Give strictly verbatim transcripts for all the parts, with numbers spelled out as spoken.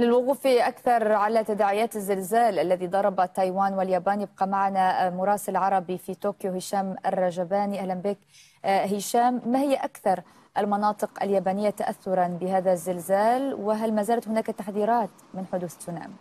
للوقوف أكثر على تداعيات الزلزال الذي ضرب تايوان واليابان يبقى معنا مراسل عربي في طوكيو هشام الرجباني. أهلا بك هشام. ما هي أكثر المناطق اليابانية تأثرا بهذا الزلزال، وهل ما زالت هناك تحذيرات من حدوث تسونامي؟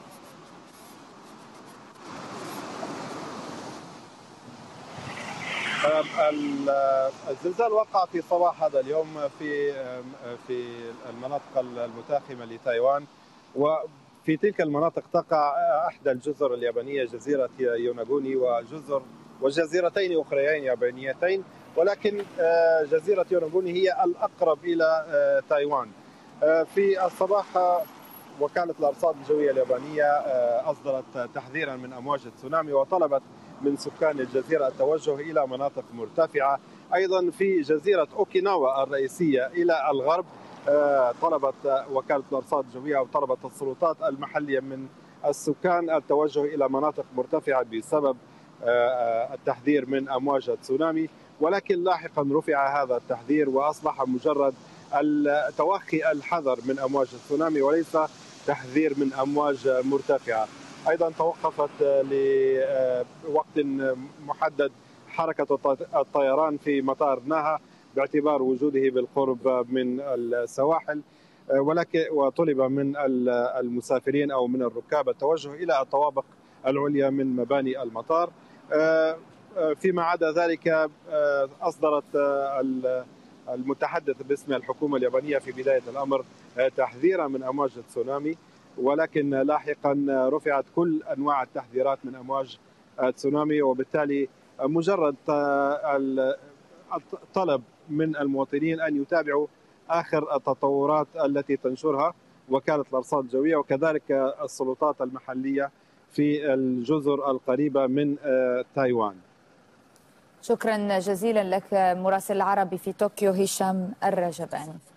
الزلزال وقع في صباح هذا اليوم في في المناطق المتاخمة لتايوان، وفي تلك المناطق تقع احدى الجزر اليابانية جزيرة يوناغوني وجزر وجزيرتين اخريين يابانيتين، ولكن جزيرة يوناغوني هي الاقرب الى تايوان. في الصباح وكالة الارصاد الجوية اليابانية اصدرت تحذيرا من امواج التسونامي وطلبت من سكان الجزيرة التوجه إلى مناطق مرتفعة. أيضا في جزيرة أوكيناوا الرئيسية إلى الغرب طلبت وكالة الأرصاد الجوية أو طلبت السلطات المحلية من السكان التوجه إلى مناطق مرتفعة بسبب التحذير من أمواج التسونامي، ولكن لاحقا رفع هذا التحذير وأصبح مجرد توخي الحذر من أمواج التسونامي وليس تحذير من أمواج مرتفعة. أيضا توقفت لوقت محدد حركة الطيران في مطار ناها باعتبار وجوده بالقرب من السواحل، ولكن وطلب من المسافرين أو من الركاب التوجه إلى الطوابق العليا من مباني المطار. فيما عدا ذلك أصدرت المتحدث باسم الحكومة اليابانية في بداية الأمر تحذيرا من أمواج التسونامي، ولكن لاحقا رفعت كل انواع التحذيرات من امواج التسونامي، وبالتالي مجرد الطلب من المواطنين ان يتابعوا اخر التطورات التي تنشرها وكالة الارصاد الجوية وكذلك السلطات المحلية في الجزر القريبة من تايوان. شكرا جزيلا لك مراسل العربي في طوكيو هشام الرجباني.